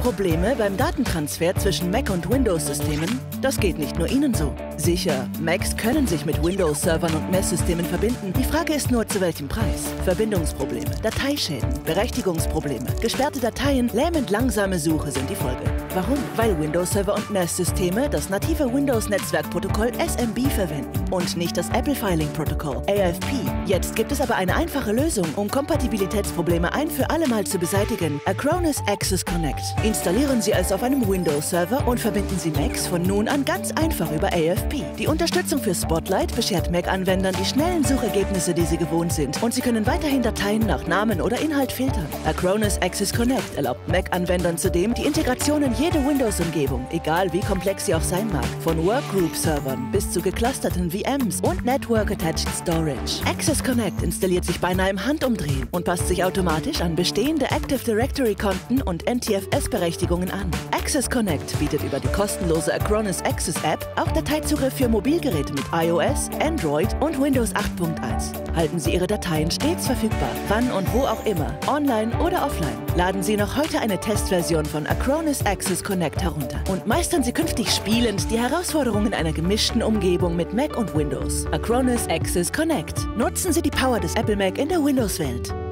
Probleme beim Datentransfer zwischen Mac- und Windows-Systemen? Das geht nicht nur Ihnen so. Sicher, Macs können sich mit Windows-Servern und NAS-Systemen verbinden. Die Frage ist nur, zu welchem Preis? Verbindungsprobleme, Dateischäden, Berechtigungsprobleme, gesperrte Dateien, lähmend langsame Suche sind die Folge. Warum? Weil Windows-Server und NAS-Systeme das native Windows-Netzwerkprotokoll SMB verwenden und nicht das Apple Filing Protocol, AFP. Jetzt gibt es aber eine einfache Lösung, um Kompatibilitätsprobleme ein für alle Mal zu beseitigen. Acronis Access Connect. Installieren Sie es auf einem Windows-Server und verbinden Sie Macs von nun an ganz einfach über AFP. Die Unterstützung für Spotlight beschert Mac-Anwendern die schnellen Suchergebnisse, die sie gewohnt sind, und sie können weiterhin Dateien nach Namen oder Inhalt filtern. Acronis Access Connect erlaubt Mac-Anwendern zudem die Integration in jede Windows-Umgebung, egal wie komplex sie auch sein mag. Von Workgroup-Servern bis zu geclusterten VMs und Network-Attached Storage. Access Connect installiert sich beinahe im Handumdrehen und passt sich automatisch an bestehende Active Directory-Konten und NTFS-Berechtigungen an. Access Connect bietet über die kostenlose Acronis Access App auch Dateizugriff für Mobilgeräte mit iOS, Android und Windows 8.1. Halten Sie Ihre Dateien stets verfügbar, wann und wo auch immer, online oder offline. Laden Sie noch heute eine Testversion von Acronis Access Connect herunter und meistern Sie künftig spielend die Herausforderungen einer gemischten Umgebung mit Mac und Windows. Acronis Access Connect. Nutzen Sie die Power des Apple Mac in der Windows-Welt.